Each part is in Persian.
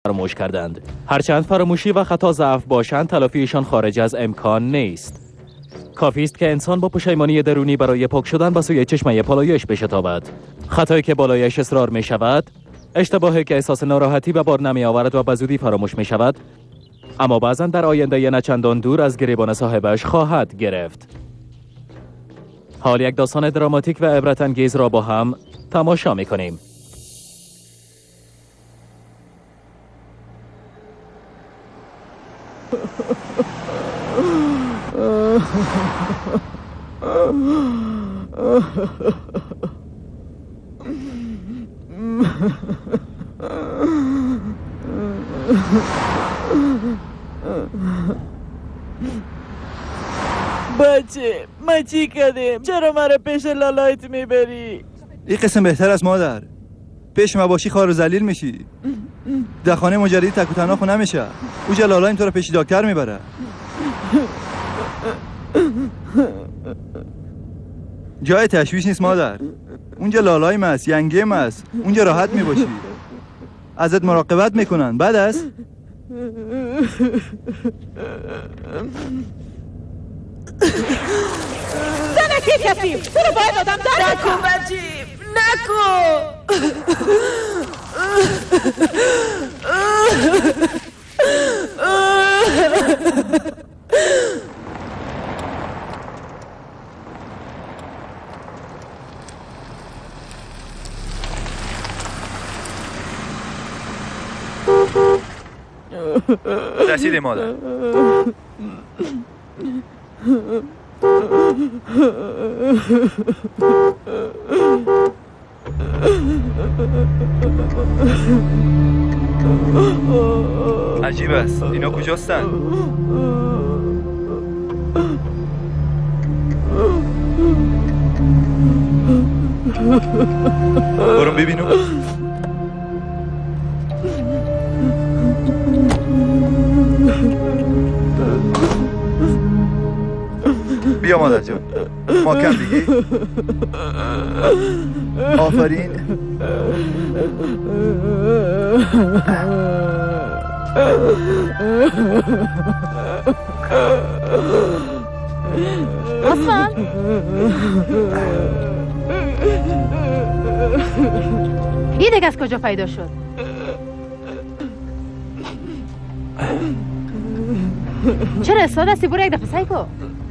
فراموش کردند. هرچند فراموشی و خطا ضعف باشند، تلافیشان خارج از امکان نیست. کافی است که انسان با پشیمانی درونی برای پاک شدن به سوی چشمه پالایش بشتابد. خطایی که بالایش اصرار می شود، اشتباهی که احساس ناراحتی به بار نمی آورد و به زودی فراموش می شود، اما بعضا در آینده نه چندان دور از گریبان صاحبش خواهد گرفت. حال یک داستان دراماتیک و عبرت انگیز را با هم تماشا می کنیم. بچه ما چی کردیم؟ چرا مرا پیش لالایت میبری؟ این قسم بهتر است مادر. پیش ما باشی خار و ذلیل میشی. در خانه مجردی تک و تنها خو نمیشه. اوجا لالایم تو رو پیش دکتر میبره. جای تشویش نیست مادر. اونجا لالایم است، ینگیم است. اونجا راحت میباشی. ازت مراقبت میکنن. بعد است زنکی کفیم تو رو باید آدم در نکن بچیم نکن. رسیده مادر. عجیب است. اینا کجاستن؟ برون ببینم. بیا مادر جان. محکم دیگه. آفرین. عثمان این دیگه از کجا پیدا شد؟ چرا اصلا دستی؟ برو یک دفعه سعی کن.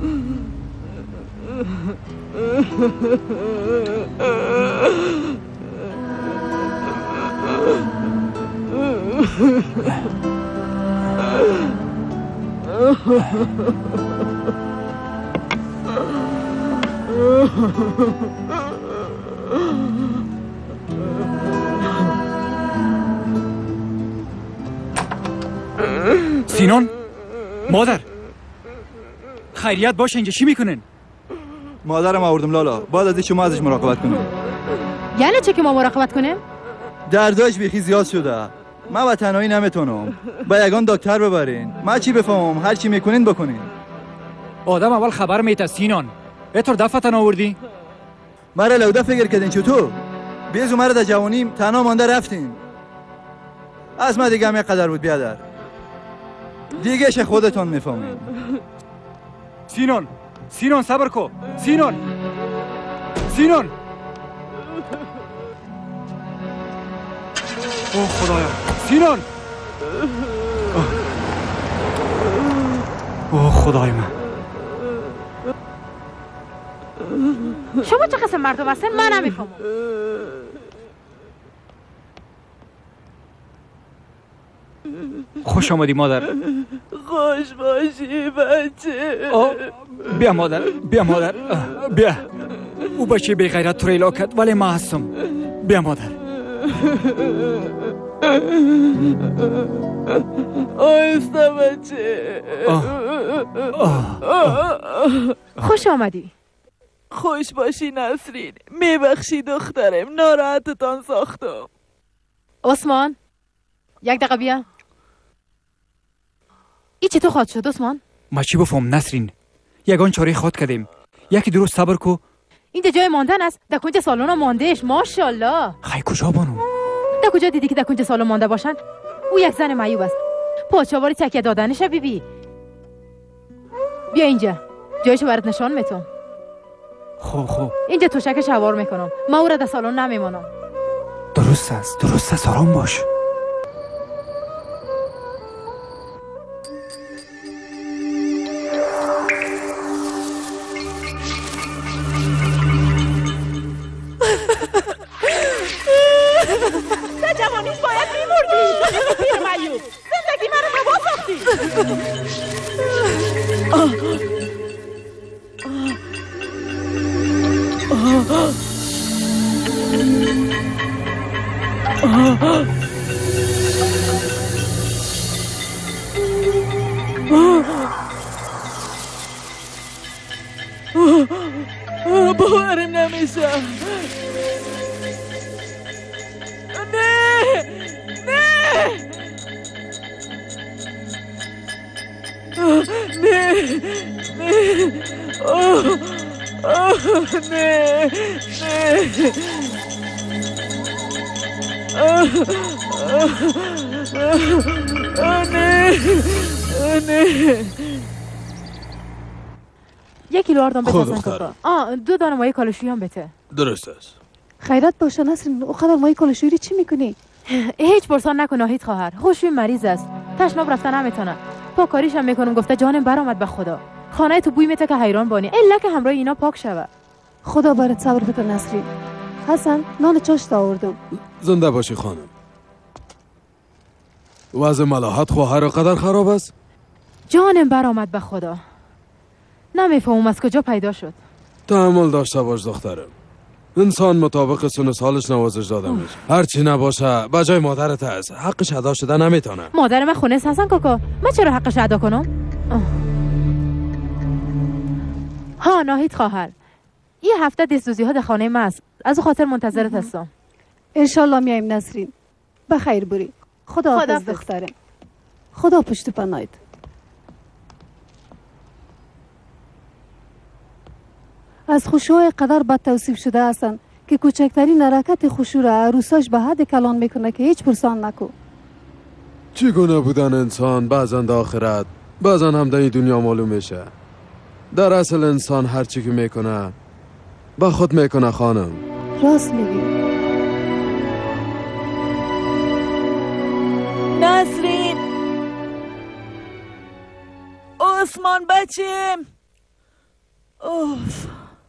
سینون مادر خیریت باشه. اینجا چی میکنن؟ مادرم آوردم لالا. بعد از این شما ازش مراقبت کنیم. یعنی چه که ما مراقبت کنیم؟ درداش بیخی زیاد شده. من و تنهایی نمیتونم. با یگان دکتر ببرین. من چی بفهمم؟ هر چی میکنین بکنین. آدم اول خبر میته سینون. اتر دفتن آوردی؟ مرا لوده فکر کردین چطور؟ بیزو مرا در جوانیم تنها مانده رفتین. از ما دیگه هم یک قدر بود بیادر. دیگه شه خودتون میفهمین. سینون صبر کو. سینون اوه خدایا. سینون اوه خدای من. شما چه قسم مردم هستین؟ من نمیفهمم. خوش آمدی مادر. خوش باشی بچه. بیا مادر. بیا. او بچه بی غیرت تو ریلا کرد ولی ما هستم. بیا مادر. آیسته بچه. خوش آمدی. خوش باشی نسرین. میبخشی دخترم ناراحتتان ساختم. عثمان یک دقیقه بیا. ای چی تو خواد شد عثمان؟ ما چی بفهم نسرین؟ یگان چاره خواد کردیم. یکی درست صبر کو. اینجا جای ماندن است. در کنج سالن ماندهش. ماشاءالله. خی کجا بانو؟ در کجا دیدی که در کنج سالن مانده باشن؟ او یک زن معیوب است. پاچاواری تکیه دادنشه بیبی. بیا اینجا، جایشو برات نشان میتونم. خوب اینجا توشکش هوار میکنم. من او را در سالن نمیمانم. درست است آرام باش. در جوانیش باید میمردی. تو پیر معیوب زندگی من رو هوا ساختی. باورم نمیشه. یک کیلو آردم خود بتازن دخترم. کاکا. 2 دانه مایه کالشویی هم بته. درست است. خیرات باشه نسرین، او قدر مایه کالشویی چی میکنی؟ هیچ پرسان نکن ناهید خواهر. خوشوی مریض است. تشناب رفتن نمیتونه. پاکاریش هم میکنم. گفته جانم برآمد به خدا. خانه تو بوی میته که حیران بانی. الا که همراه اینا پاک شوه. خدا برات صبر بده نسرین. حسن نان چاشت آوردم. زنده باشی خانم. وضع ملاحت خواهر قدر خراب است؟ جانم برآمد به خدا. نمیفهمم از کجا پیدا شد. تحمل داشته باش دخترم. انسان مطابق سن سالش نوازش داده میشه. هرچی نباشه بجای مادرت هست. حقش ادا شده نمیتونه. مادر من خونه است حسن کاکا. من چرا حقش ادا کنم؟ ها ناهید خواهر. یه هفته دستوزی ها در خانه من است. از او خاطر منتظرت هستم. انشالله میایم نسرین. بخیر بری. خدا حافظ دخترم. خدا پشت پناهت. از خشوع قدر بد توصیف شده هستند که کوچکترین حرکت خشوع را عروساش به حد کلان میکنه که هیچ پرسان نکو. چگونه بودن انسان بعضا در آخرت بعضا هم در این دنیا معلوم میشه. در اصل انسان هر چی که میکنه با خود میکنه خانم. راست میگی. نسرین، عثمان بچیم. اوف.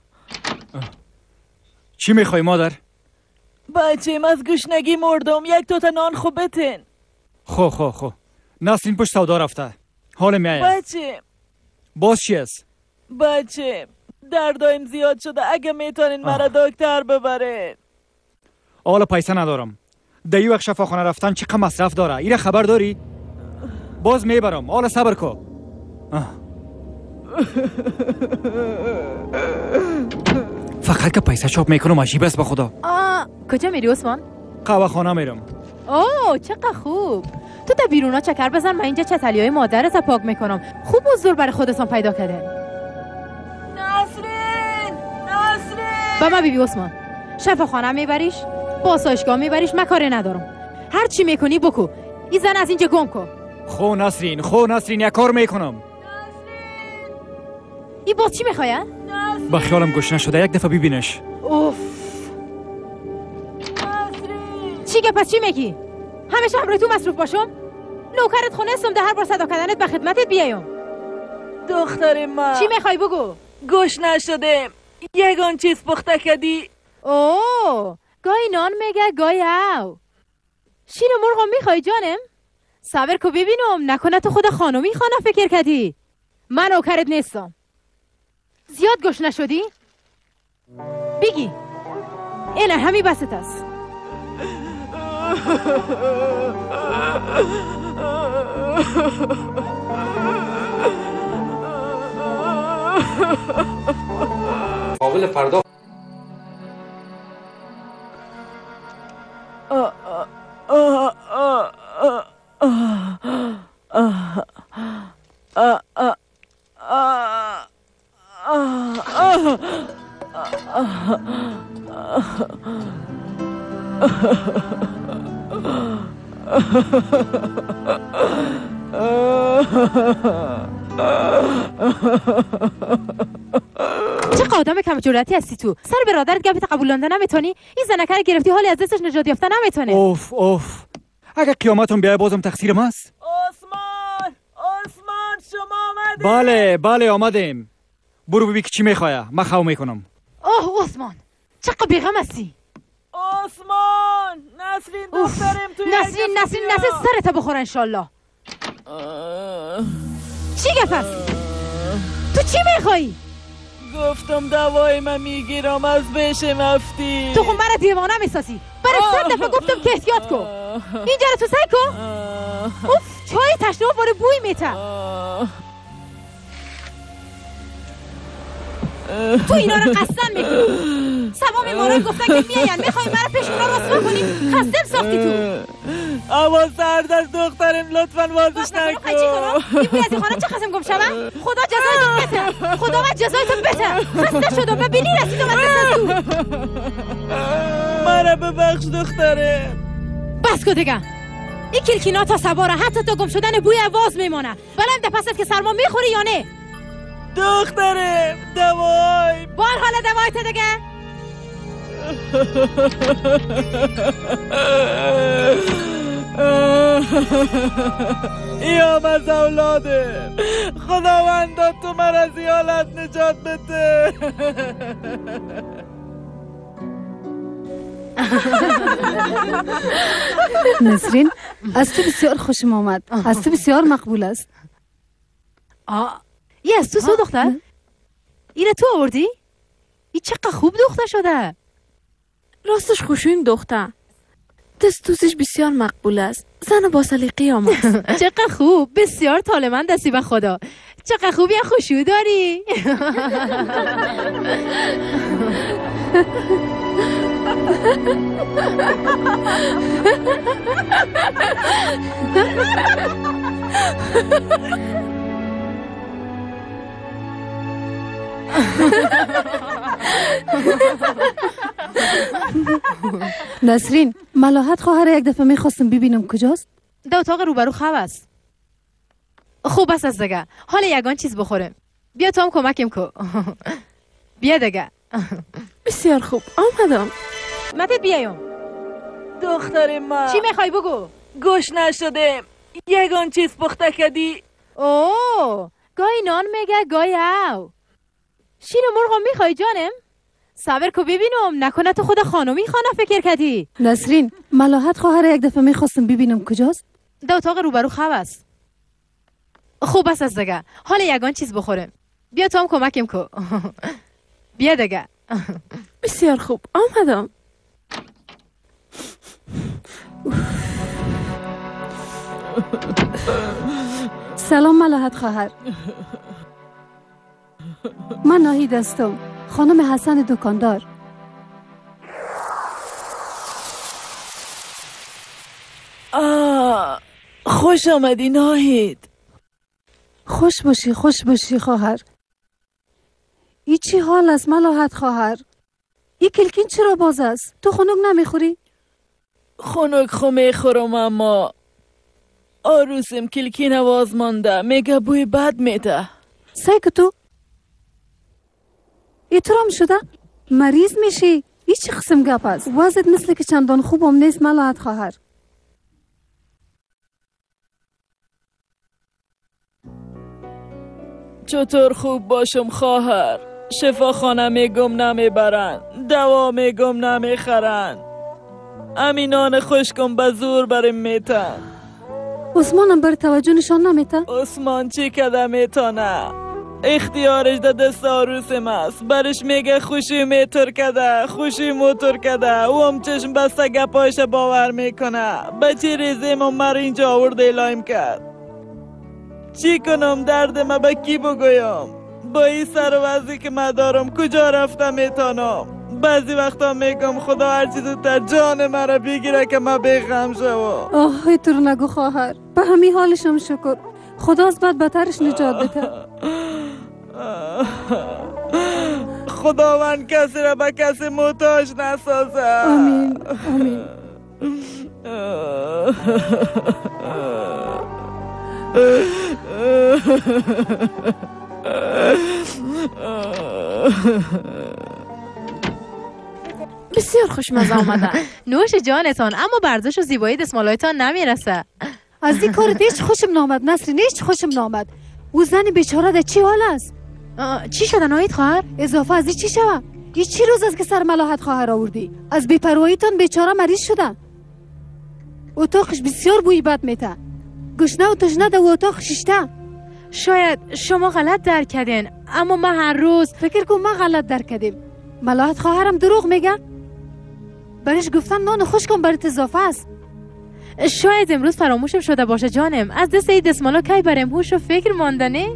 چی میخوای مادر؟ بچیم از گشنگی مردم. یک توت نان خوب بتین. خو نسرین پشت سودا رفته. حال میایم. بچیم باز چی است؟ بچیم دردایم زیاد شده. اگه میتونین مرا دکتر ببرین. حالا پیسه ندارم. دیو وقت شفاخانه رفتن چقدر مصرف داره؟ ایره خبر داری؟ باز میبرم. حالا صبر کو. فقط که پیسه چاپ میکنم عجیب است به خدا. کجا میری عثمان؟ قهوه خانه میرم. اوه چقدر خوب. تو در بیرونا چکر بزن. من اینجا چتلیای مادرت پاک میکنم. خوب حضور برای خودتان پیدا کردن. نسرین با من بیبی عثمان. شفاخانه میبریش، با آسایشگاه میبریش. من کاری ندارم. هر چی میکنی بکو. این زن از اینجا گم کن. خو نسرین یک کار میکنم. این باز چی میخواین؟ با خیالم گشنه شده. یک دفعه ببینش. اوف. چی که پس چی میگی؟ همیشه همراه تو مصروف باشم؟ نوکرت خونه استم. ده هر بار صدا کردنت به خدمتت بیایم. دختر من چی میخوای بگو؟ گوش نشده. یگان چیز پخته کردی. اوه گاهی نان میگه گاهی او. شیر مرغم میخوای جانم؟ صبر کو ببینم. نکنه تو خود خانومی خانه فکر کردی. من نوکرت نیستم. زیاد گوش نشدی؟ بگی. اینه همی بست است. قابل فردا چه آدم کم جرأتی هستی تو؟ سر برادرت گپت قبولانده نمیتونی؟ این زنکه رو گرفتی حالی از دستش نجات یافته نمیتونه. اوف اگه قیامتون بیای بازم تقصیر ماست. عثمان شما آمدید؟ بله آمدیم. برو ببین که چی میخواه. من خو میکنم. اوه عثمان چقدر بیغم هستی. عثمان نسرین دخترم توی نسرین سرت بخور انشالله. چی گپ است؟ تو چی میخوایی؟ گفتم دوای من میگیرم از بهش مفتی. تو خب من دیوانه میسازی. برای 100 دفعه گفتم که احتیاط کن. اینجا رو تو سعی کن. اوف چای تشنه باره بوی میته. تو اینا رو قصدن میکنی. سبا میمارن گفتن که میاین میخوایی مرا پیش اونا رسوا کنی. خستم ساختی تو. اما سرد از دخترم لطفاً بازش نکن. این بوی از این خانه چه خواستم گم شوم؟ خدا جزایتو بده. خدا من جزایتو بده. خسته شدم ببینی رسیدم از دست تو. مرا ببخش دخترم. بس کن دیگه. این کلکینا تا سبا را حتی تا گم شدن بوی آواز میمونه. بلند پست که سرما میخوری یا نه؟ دخترم دوای بار حالا دوایت دیگه. ایام از اولاده خداوندا تو من از این حالت نجات بده. نسرین از تو بسیار خوشم آمد. از تو بسیار مقبول است. یه از تو دختر؟ اینه تو آوردی؟ این چقدر خوب دختر شده. راستش خوشویم دختر. دستوزش بسیار مقبول است. زن با سلیقه هم است. چقدر خوب. بسیار طالمند هستی به خدا. چقدر خوبی خوشو داری. نسرین ملاحت خواهر یک دفعه میخواستم ببینم کجاست؟ در اتاق روبرو خواب است. خوب است از دیگه. حالا یگان چیز بخورم. بیا تو هم کمکم کو. بیا دیگه. بسیار خوب آمدم. متت بیایم. دختر من چی میخوای بگو؟ گوش نشده یگان چیز پخته کردی؟ اوه گای نان میگه گای او. شیر مرغ میخوای جانم؟ صبر کو ببینم نکنه تو خود خانومی خانه فکر کردی. نسرین ملاحت خواهر یک دفعه میخواستم ببینم کجاست؟ در اتاق روبرو خواب است. خوب است از دیگه. حالا یگان چیز بخورم. بیا تو هم کمکم کو. بیا دیگه. بسیار خوب آمدم. سلام ملاحت خواهر. من ناهید هستم، خانم حسن دکاندار. خوش آمدی ناهید. خوش باشی خواهر. ای چی حال است ملاحت خواهر؟ ای کلکین چرا باز است؟ تو خنک نمیخوری؟ خنک خو میخورم اما آروسم کلکین آواز مانده میگه بوی بد میده. سعی که تو ایترام شده؟ مریض میشی؟ ای چی قسم گپ است؟ وضعت مثل که چندان خوبم نیست ملاحت خواهر. چطور خوب باشم خواهر؟ شفاخانه میگم نمیبرن، دوا میگم نمیخرن، امینان خوشکم به زور بریم میتن. عثمانم بر توجه نشان نمیته؟ عثمان چی کده میتونه؟ اختیارش ده دست آروسم است. برش میگه خوشی میتر کده، خوشی موتر کده. او هم چشم بسته گپایش باور میکنه. بچه ریزیم و مر اینجا آورده لایم کرد. چی کنم؟ درد ما به کی بگویم؟ با این سر وضعی که من دارم کجا رفتم میتونم؟ بعضی وقتا میگم خدا هر چیز زودتر جان مرا بگیره که من بخم شوم. آه تو رو نگو خواهر، به همین حالشم شکر. خدا از بد بترش نجات بده. خداوند کسی را به کسی محتاج نسازه. آمین آمین. بسیار خوشمزه آمدن. نوش جانتان، اما ورزش و زیبایی دستمالایتان نمیرسه. از این کار هیچ خوشم نامد نسرین، هیچ خوشم نامد. او زن بیچاره در چی حال است؟ چی شده ناهید خواهر؟ اضافه از این چی شود؟ این چی روز است که سر ملاحت خواهر آوردی؟ از بی‌پرواییتان بیچاره مریض شده. اتاقش بسیار بوی بد میته. گشنه و تشنه در اتاق شیشته. شاید شما غلط درک کردین، اما ما هر روز فکر کن ما غلط درک کردیم. ملاحت خواهرم دروغ میگه؟ برش گفتن نان خوش کن برات اضافه است. شاید امروز فراموشم شده باشه جانم. از دست این دستمالا کی برم هوش و فکر ماندنه.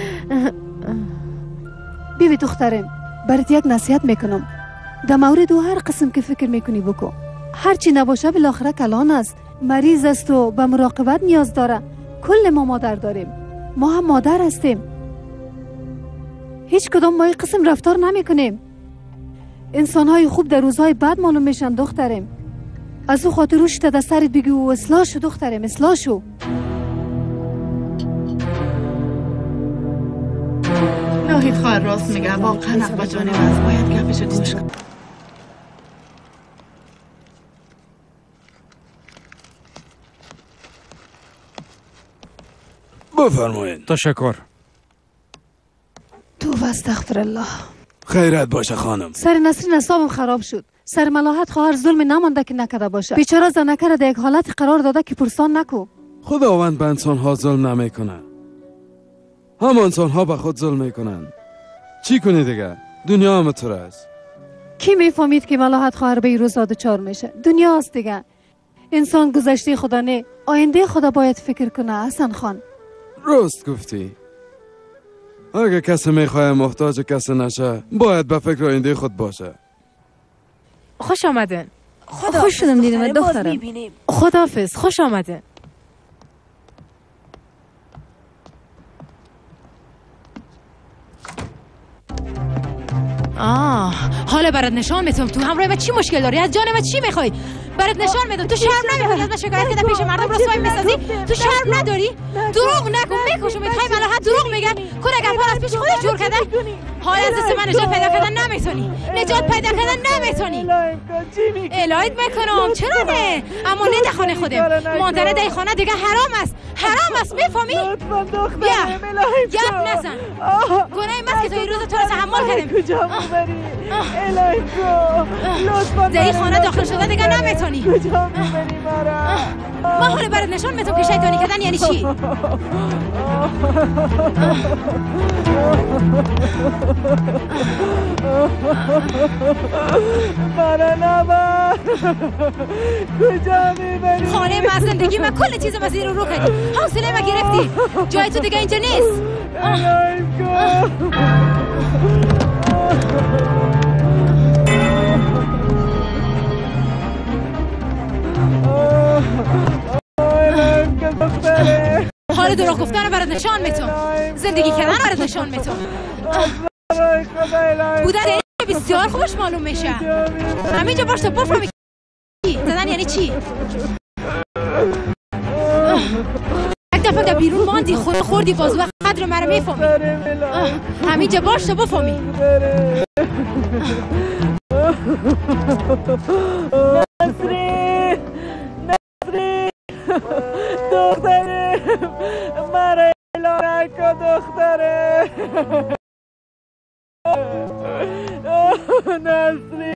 بیبی دخترم، برات یک نصیحت میکنم. در مورد هر قسم که فکر میکنی بکن. هر چی نباشه بالاخره کلان است. مریض است و به مراقبت نیاز داره. کل ما مادر داریم. ما هم مادر هستیم. هیچ کدام ما این قسم رفتار نمیکنیم. انسان‌های خوب در روزهای بد معلوم میشن دخترم. از او خاطر روش تا سرت بگی و اصلاح شو دخترم، اصلاح شو. ناهید خواهر راست میگه، واقعا حق با جانب است، باید گپشو گوش کن. بفرمایید. تشکر. تو و استغفر الله. خیرت باشه خانم. سر نسرین اعصابم خراب شد. سر ملاحت خواهر ظلم نمانده که نکرده باشه. بیچاره زنکه را در یک حالت قرار داده که پرسان نکو. خداوند به انسان‌ها ظلم نمیکنه. هم انسان‌ها به خود ظلم میکنن. چی کنی دیگه؟ دنیا هم طور است. کی میفهمید که ملاحت خواهر به این روزا دچار میشه؟ دنیا است دیگه. انسان گذشته خدا نه، آینده خدا باید فکر کنه. حسن خان راست گفتی. اگه کسی میخواه محتاج کسی نشه، باید به فکر آینده خود باشه. خوش آمدن. خوش شدم دیدم دخترم. خداحافظ، خوش آمدن. حالا برات نشان میدم تو همراه من چی مشکل داری، از جان من چی میخوای؟ برات نشان میدم. تو شرم نمیکنی از من شکایت کردن پیش مردم رسوایی میسازی؟ تو شرم نداری؟ دروغ نکن، میکشم میخوای ملاحت دروغ میگن. کنه گپار از پیش خودش جور کردن. حالا از دست من نجات پیدا کردن نمیتونی، نجات پیدا کردن نمیتونی. الهیت میکنم چرا نه؟ اما نه در خانه خودم، ماندن در خانه دیگه حرام است، حرام است، میفهمی؟ بیا گپ نزن. گناه این است که تو این روز تو رو تحمل کردم. در این خانه داخل شده دیگه نمیتونی. ما حالا برات نشان میدم که شیطانی کردن یعنی چی. خانه ما زندگی من کل چیز ما زیر رو کردی. حوصله ما گرفتی. جای تو دیگه اینجا نیست. حال دروغ گفتن رو برات نشان میتونم، زندگی کردن رو برات نشان میتونم. بودن یعنی بسیار خوش معلوم میشه. همینجا باش تا بفهمی زدن یعنی چی. یک دفعه در بیرون ماندی خوردی بازو و قدر مرا میفهمی. همینجا باش تا بفهمی. نسرین دختره مرا اعلان کن دختره. نسرین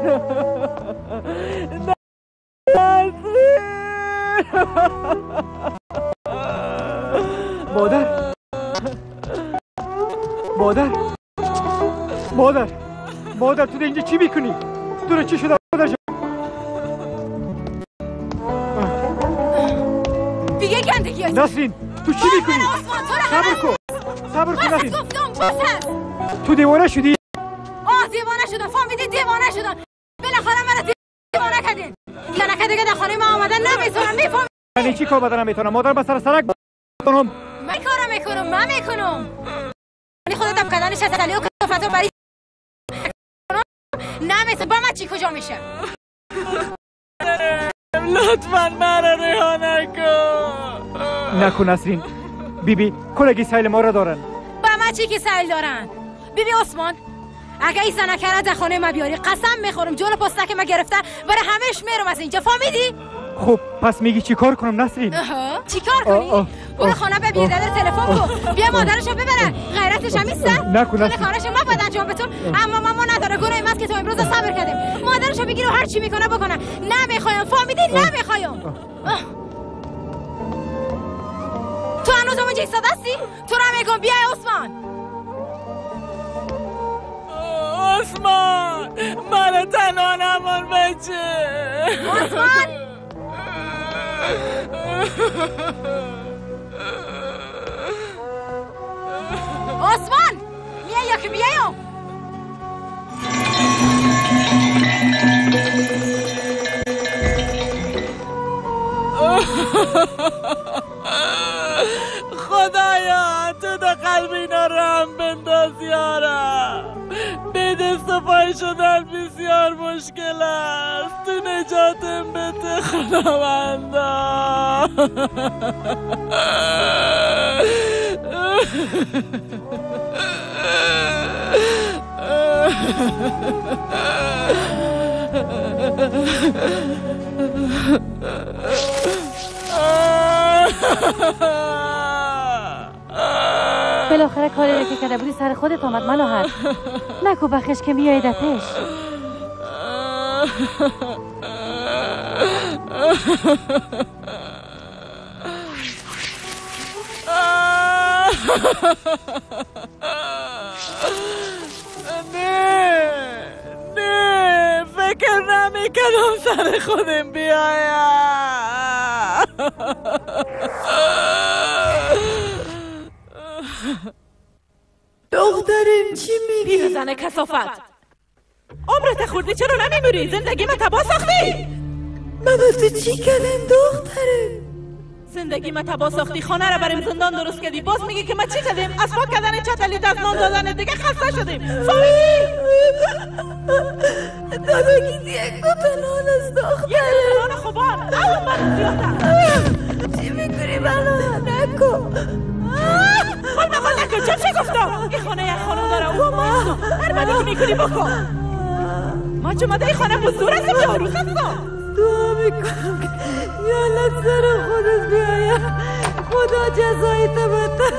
مادر تو اینجا چی میکنی؟ تو رو چی شده مادر جان؟ دیگه گندگی هستی. نسرین تو چی میکنی؟ صبر کن نسرین. تو دیوانه شدی؟ دیوانه شدم. فهمیدی دیوانه شدم. بالاخره من دیوانه کردین. زنکه دیگه در خانه ما آمدن نمیتونم. میفهمی؟ یعنی چی کار بدن نمیتونم؟ مادر به سر سرک کنم. من کارم میکنم. من میکنم. یعنی خودت هم کردن شتلی و کفتو بری نمیتونم. با من چی کجا میشه؟ لطفاً مرا رها نکن. نکن نسرین. بیبی کلگی سیل ما را دارن. با ما چی که سیل دارن؟ بیبی عثمان اگه این زنه کرده در خانه ما بیاری قسم میخورم جلو پستک ما گرفته برای همش میرم از اینجا. فهمیدی؟ خب پس میگی چی کار کنم نسرین؟ چی کار کنی؟ برو خانه به بیردر تلفن کن بیا مادرشو ببره. غیرتش هم نیسته؟ نکن کل کارش ما باید انجام بتون اما ما نداره. گناه این است که تو امروز صبر کردیم. مادرشو بگیر و هر چی میکنه بکنه. نمیخوایم. فهمیدی؟ نمیخوایم. تو هنوز اونجا ایستاده هستی؟ تو رو میگم بیا عثمان. عثمان منو تنها نمان بچه. عثمان عثمان میای یا که بیایم؟ خدایا تو در قلب اینا رحم بنداز یارم. به دست و پای شدن بسیار مشکل است. تو نجاتم بده خداوندا. بالاخره کاری که کرده بودی سر خودت آمد ملاحت. نکو بخش که میای در پیش. نه فکر نمیکنم سر خودم بیایم. دخترم چی میگی؟ پیرزن کثافت عمرت خوردی چرا نمیموری؟ زندگی ما تباه ساختی. من با تو چی کردم دخترم؟ زندگی ما تباه ساختی. خانه را بریم زندان درست کردی. باز میگی که ما چی کردیم؟ اسباب کردن چتلی دستمان دادن دیگه خسته شدیم. فهمیدی؟ داداگیزی یک دو تنان از دخترم. یک دو تنان خوبان اون من زیادم. چی میکنی بنا؟ نکن خود نکن. چه گفتم؟ این خانه یک خانم داره او ما هر بدی که میکنی بکن. ما چون مده این خانه بزدور هستم یا عروس هستم. دعا میکنم که یالت سر خودت بیایم. خدا جزایی تبتن.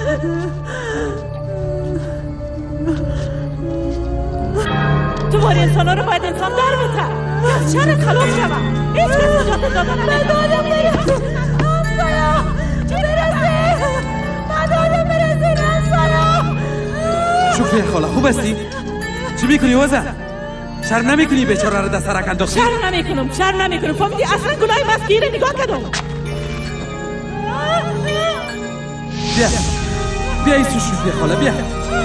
تو باری انسان ها رو باید انسان در بتر از چند خلاص شوم. هیچ کس نجات دادن مدادم برسه همسایا. چی برسه؟ مدادم برسه همسایا. شکریه خاله خوب هستی؟ چی میکنی وزن؟ شرم نمیکنی بیچاره رو دست سرک انداختی؟ شرم نمیکنم. فهمیدی اصلا گناهی بس گیره نگاه کردم. بیا ایسو شکریه خاله بیا.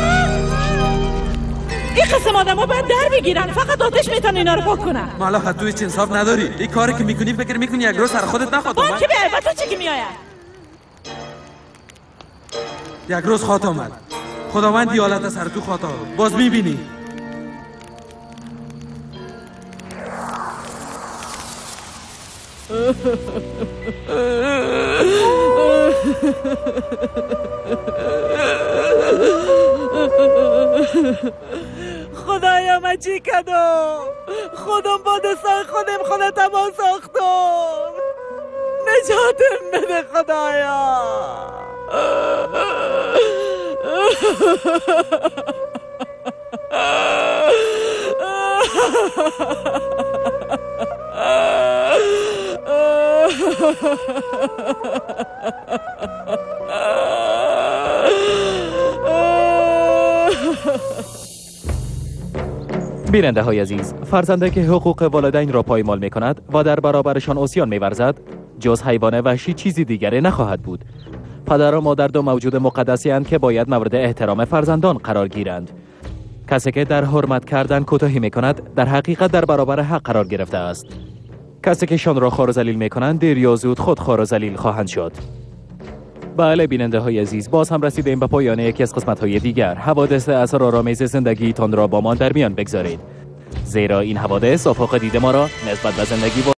این قسم آدم ها باید در بگیرن. فقط آتش میتونه اینا رو پاک کنن. مالا تو هیچ انصاف نداری. این کاری که میکنی فکر میکنی یک روز سر خودت نخواد با کی بیای؟ با تو چی که میآید؟ یک روز خواهد آمد. خداوند دی حالت سر تو خواهد آمد. باز میبینی. خدایا من چی کردم؟ خودم با دستای خودم خودم تباه ساختم. نجاتم بده خدایا. بیننده های عزیز، فرزنده که حقوق والدین را پایمال می کند و در برابرشان عصیان می ورزد جز حیوان وحشی چیزی دیگری نخواهد بود. پدر و مادر دو موجود مقدسی اند که باید مورد احترام فرزندان قرار گیرند. کسی که در حرمت کردن کوتاهی می کند در حقیقت در برابر حق قرار گرفته است. کسی که شان را خوار و ذلیل می کنند دیر یا زود خود خوار و ذلیل خواهند شد. بله بیننده های عزیز، باز هم رسیدیم به پایان یکی از قسمت های دیگر. حوادث اسرارآمیز زندگیتان را با ما در میان بگذارید، زیرا این حوادث افق دید ما را نسبت به زندگی